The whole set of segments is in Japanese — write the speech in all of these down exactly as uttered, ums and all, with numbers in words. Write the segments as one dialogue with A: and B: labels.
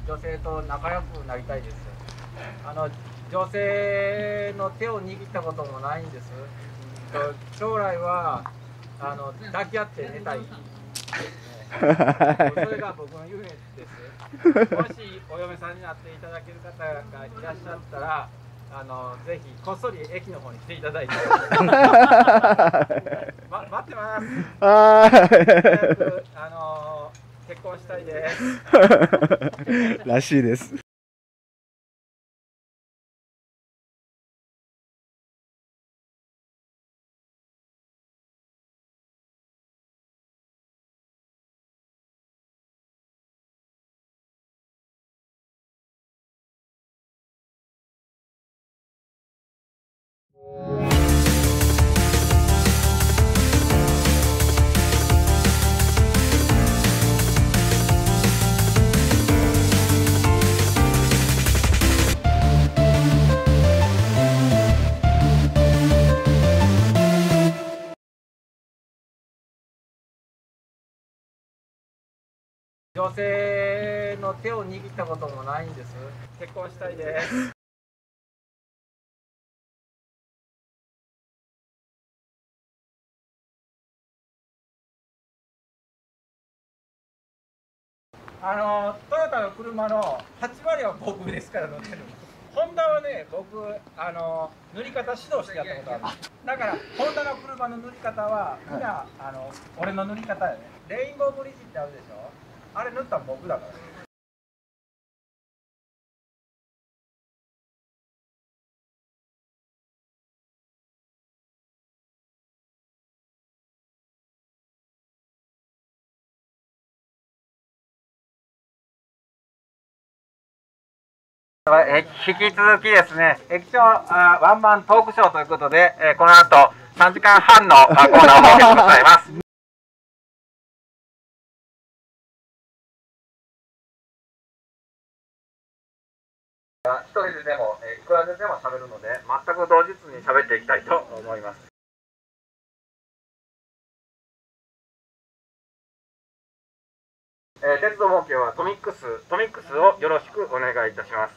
A: 女性と仲良くなりたいです。あの女性の手を握ったこともないんです。将来はあの抱き合って寝たいですね。それが僕の夢です。もしお嫁さんになっていただける方がいらっしゃったら、あのぜひこっそり駅の方に来ていただいて、ま、待ってます。早くあの結婚したいです。
B: らしいです。
A: 女性の手を握ったこともないんです。結婚したいです。あのトヨタの車のはち割は僕ですから乗ってる。ホンダはね、僕あの塗り方指導してやったことある。だからホンダの車の塗り方はみんな、はい、あの俺の塗り方やね。レインボーブリッジってあるでしょ。あれ塗ったの僕だから。え引き続きですね、駅長あワンマントークショーということで、えー、この後さんじかんはんのコーナーを設けてございます。一人ででも、えー、いくらででも喋るので、全く同日に喋っていきたいと思います。えー、鉄道模型はトミックス、トミックスをよろしくお願いいたします。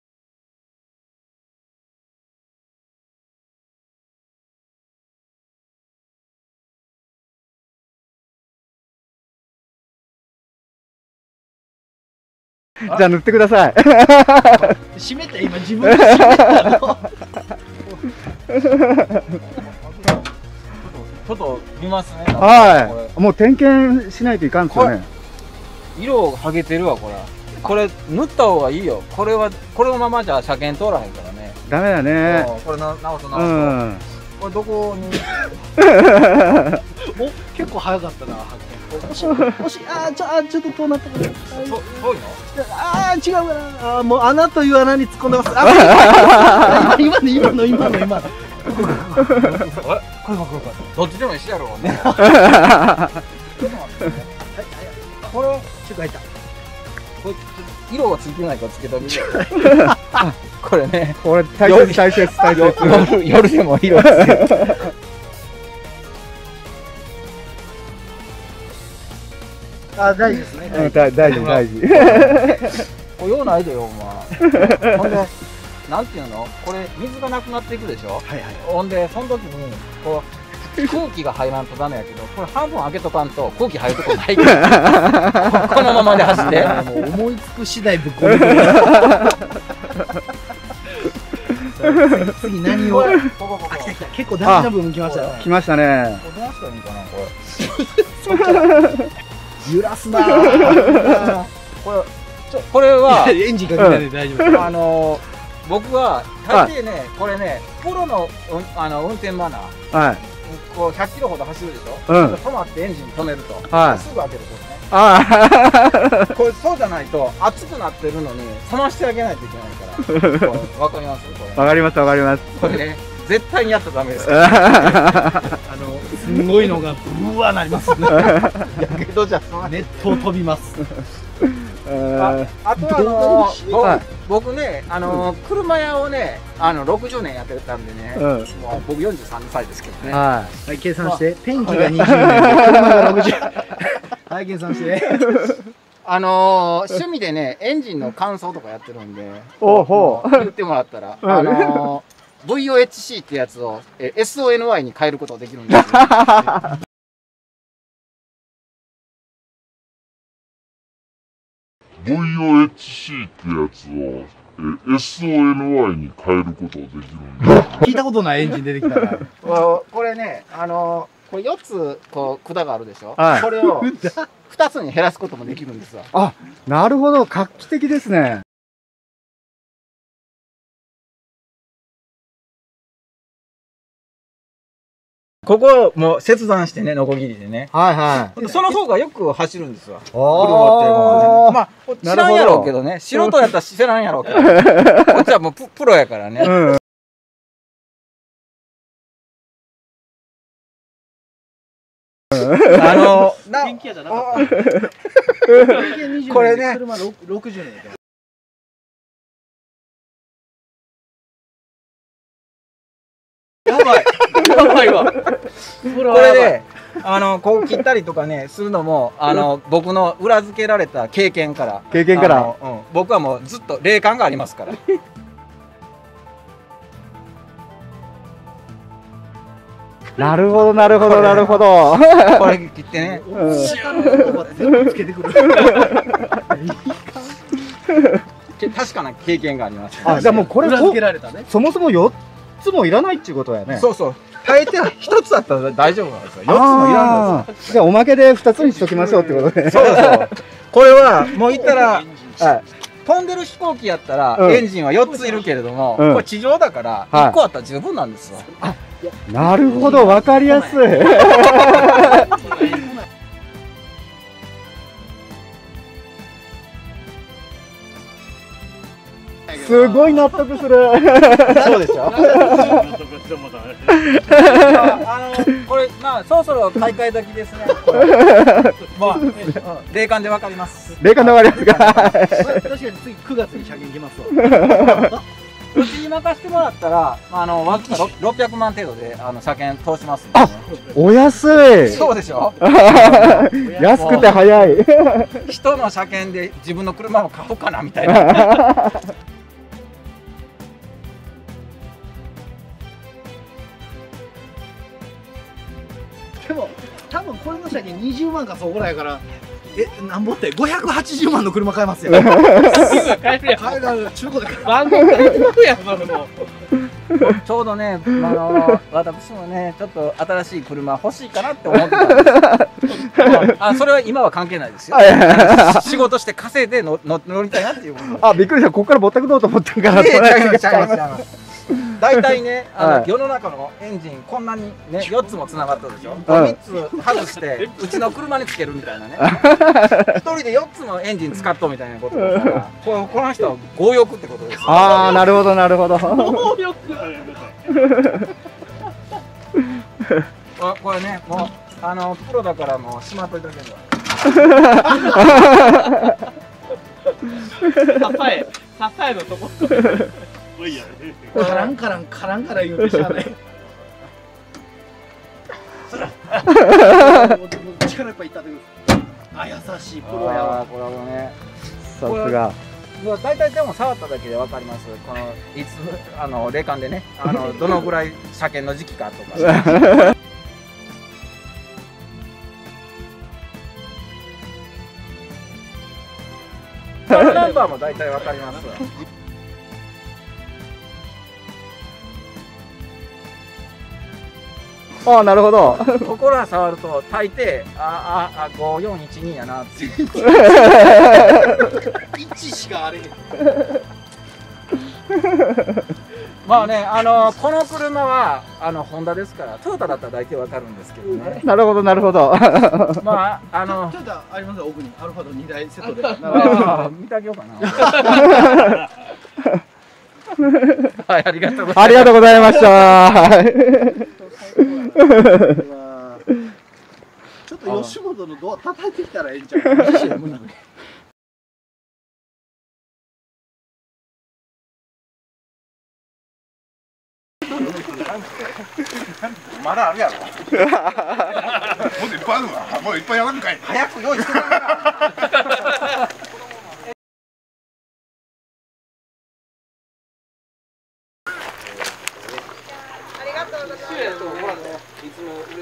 B: じゃあ塗ってください。
C: 閉めて、今自分で閉めたの。
A: ちょっと見ますね。
B: はい。もう点検しないといかんですよね。
A: 色剥げてるわこれ。これ塗った方がいいよ。これはこれのままじゃ車検通らへんからね。
B: ダメだね。
A: これな直す直す。うん。これどこに？
C: お、結構早かったな発見。惜しい惜しい。あーちょあちょっとこうなったから。
A: 遠いの？
C: ああ違うかな。あもう穴という穴に突っ込んでます。あ今の今の今の今の。これこれこれ
A: どっちでも一緒やろうね。
C: これちょっと入った。
A: これ色がついてないからつけてあげる。これね。
B: これ大切大切大切。
A: 夜夜でも色つける。
C: あ大事ですね。
B: 大事大事。
A: これ用ないでよお前。ほんでなんていうの？これ水がなくなっていくでしょ。
C: はいはい。
A: ほんでその時にこう空気が入らんとダメやけど、これ半分開けとかんと空気入るとこないから。このままで走って。
C: もう思いつく次第ぶっ込んでくる。次何を？あ来た来た。結構大事な部分来ましたね。
B: 来ましたね。
A: これどうしたらいいかなこれ。
C: 揺らすなー。
A: これちょこれは
C: エンジンかけないで大丈夫。
A: あの僕は大抵ねこれねプロのあの運転マナー。
B: はい。
A: こうひゃっキロほど走るでしょ。
B: うん。
A: 止まってエンジン止めると。
B: はい。
A: すぐ開けることね。
B: ああ。
A: これそうじゃないと熱くなってるのに冷ましてあげないといけないから。わかります？これ。
B: わかりますわかります。
A: これね絶対にやったらダメです。
C: あのすごいのがブワーなりますね。
A: やけどじゃ
C: 熱湯飛びます。
A: あ, あとはあのーはい、僕ね、あのー、車屋をねあのろくじゅうねんやってたんでね、うん、もう僕よんじゅうさんさいですけどね。
C: はい、はい、計算して、まあ、ペンキがにじゅうねんで車がろくじゅう。はい計算して。
D: あのー、趣味でね、エンジンの乾燥とかやってるんで、
B: おうほう。
D: 言ってもらったら、あのー、ブイオーエイチシー ってやつをえ エスオーエヌワイ に変えることができるんですよ。
E: ブイオーエイチシー ってやつをえ エスオーエヌワイ に変えることができるんです。
C: 聞いたことないエンジン出てきたら。
D: これね、あのー、これよっつこう管があるでしょ、
B: はい
D: これをふたつに減らすこともできるんですよ。
B: あ、なるほど。画期的ですね。
A: ここも切断してね、ノコギリでね。
B: はいはい。
A: その方がよく走るんですわ。車っていう
B: お
A: のはね。まあ、知らんや
B: なるほど
A: ろうけどね。素人やったら知らんやろうけど。こっちはもうププロやからね。
B: うん。
A: あの、な、
C: 電気屋じゃなかった。
A: これね
C: 車ろくじゅうねんやけど。
A: やばい。やばいわ。これで、あの、こう切ったりとかね、するのも、あの、僕の裏付けられた経験から。
B: 経験から
A: あのうん。僕はもうずっと霊感がありますから。
B: なるほど、なるほど、なるほど。
A: これ切ってね。
B: うん
C: 全部つけてくる。
A: け確かな経験があります、ね。
B: あ、じゃあもうこれ、
C: 裏付けられたね。
B: そもそもよっつもいらないっていうことやね。
A: そうそう。大抵ひとつだったら大丈夫なんですよ。よっつもいらんんですよ。
B: じゃあおまけでふたつにしときましょうってことで。
A: そうそう。これはもう言ったら、はい、飛んでる飛行機やったら、
B: うん
A: エンジンはよっついるけれども、
B: うん
A: これ地上だから
B: はい
A: いっこあったら十分なんですよ。
B: なるほど、わかりやすい。すごい納得する。
A: そうでしょ。あのこれまあそろそろ買い替え時ですね。まあ、うん霊感でわかります。
B: 霊感でわかりますか。
C: 確かに次くがつに車検来ますわ。
A: うちに任せてもらったら、あのわずかろっぴゃくまん程度であの車検通しますんで、ね。
B: お安い。
A: そうでしょ。
B: 安くて早い。
A: 人の車検で自分の車を買おうかなみたいな。
C: でも多分これの車検にじゅうまんかそうぐらいやから、え、なんぼってごひゃくはちじゅうまんの車買えますよ。買えるやん。買える、中古で買える。番号書いてますやん、それも。
A: ちょうどね、あの私もね、ちょっと新しい車欲しいかなって思ってたんですあ、それは今は関係ないですよ。仕事して稼いでのの乗りたいなっていう。
B: あ、びっくりした。ここからぼったくろうと思ったんかなと思って。
A: 大体ね、あの、
B: はい
A: 世の中のエンジンこんなにねよっつもつながったでしょ、
B: うん
A: みっつ外してうちの車につけるみたいなねひとりでよっつもエンジン使っとみたいなことだからこのこの人は強欲ってことですよ。
B: ああ、なるほど、なるほど。
C: 強欲。
A: ここれね、もうあのプロだからもうしまっといておけるわ。
C: 支え、支えのとこ。カランカランカランカラン言うてしゃあない。力いっぱいいったで。あ、優しいプロやわ。
A: あーこれはね。
B: さすが。
A: もう大体でも触っただけでわかります。このいつあの霊感でね、あのどのぐらい車検の時期かとか。ナンバーも大体わかりますわ。
B: ああ、なるほど。
A: ここら触ると大抵あああごよんいちにやなっていう。
C: いちしかあれへん。
A: まあね、あのこの車はあのホンダですから、トヨタだったら大体わかるんですけどね。
B: なるほど、なるほま
A: まああの
C: ちょっとありますよ、奥にアルファのにだいセットで。
A: あ見てあげようかな。はい、ありがとうございます。
B: ありがとうございました。
C: ちょっと吉本のドア叩いてきたらええんちゃう。
A: まだあるやろ。
E: もっといっぱいあるわ。もういっぱいやらんかい。
A: 早く用意してくれな。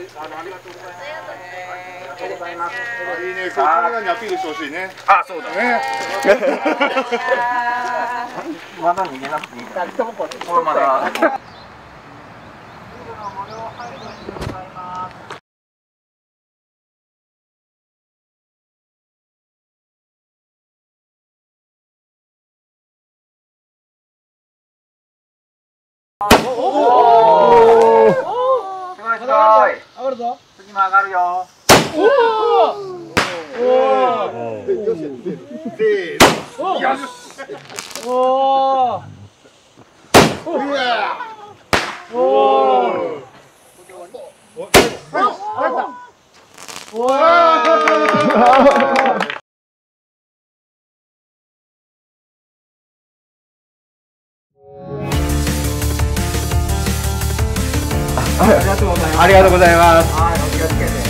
F: いいね、これカメラにアピールしてほしいね。
B: あ、そうだね。
A: まだ逃げなくていいか。これまだ。おお。すごいすごい。上がるぞ。次も上がるよ。おお。おお。よし。せーの。よし。おお。うわ。おお。おお。ありがとうございます。ありがとうございます。はい、お気をつけて。